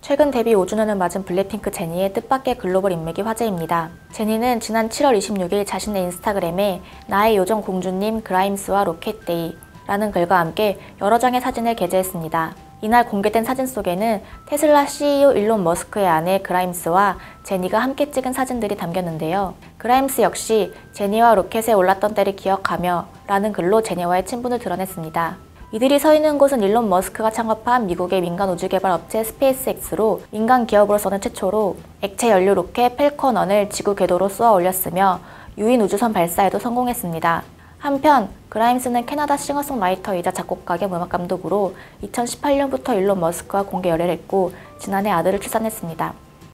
최근 데뷔 5주년을 맞은 블랙핑크 제니의 뜻밖의 글로벌 인맥이 화제입니다. 제니는 지난 7월 26일 자신의 인스타그램에 나의 요정 공주님 그라임스와 로켓데이 라는 글과 함께 여러 장의 사진을 게재했습니다. 이날 공개된 사진 속에는 테슬라 CEO 일론 머스크의 아내 그라임스와 제니가 함께 찍은 사진들이 담겼는데요. 그라임스 역시 제니와 로켓에 올랐던 때를 기억하며 라는 글로 제니와의 친분을 드러냈습니다. 이들이 서 있는 곳은 일론 머스크가 창업한 미국의 민간 우주개발 업체 스페이스X로 민간 기업으로서는 최초로 액체 연료 로켓 펠컨 1을 지구 궤도로 쏘아 올렸으며 유인 우주선 발사에도 성공했습니다. 한편 그라임스는 캐나다 싱어송라이터이자 작곡가 겸 음악감독으로 2018년부터 일론 머스크와 공개 열애를 했고 지난해 아들을 출산했습니다.